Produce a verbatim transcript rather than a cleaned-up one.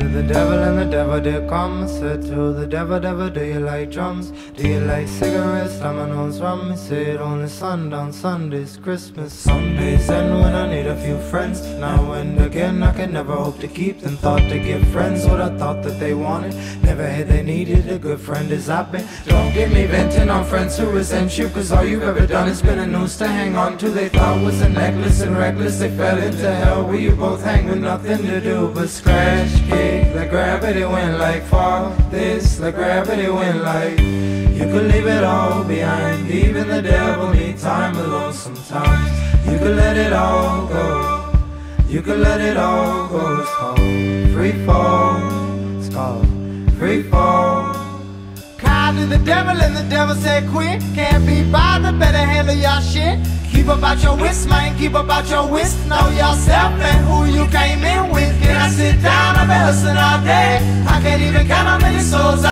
to the devil and the devil did come. I said to the devil, devil, do you like drums? Do you like cigarettes, dominoes, rum? He said only sundown, Sundays, Christmas, Sundays. And when I need a few friends, now and again I can never hope to keep them. Thought to give friends what I thought that they wanted, never had they needed a good friend as I've been. Don't get me venting on friends who resent you, cause all you've ever done is been a noose to hang on to. They thought was a necklace and reckless, they fell into hell where you both hang with nothing to do but scratch, kick, let gravity win like fall. This, let gravity win like you could leave it all behind. Even the devil need time alone sometimes. You could let it all go, you could let it all go. It's called free fall, it's called free fall. Cried to the devil and the devil said quit. Can't be bothered, better handle y'all shit. Keep about your wits, man, keep about your wits. Know yourself and who you came in with. Can I sit down? I've been hustling all day. I can't even count how many souls I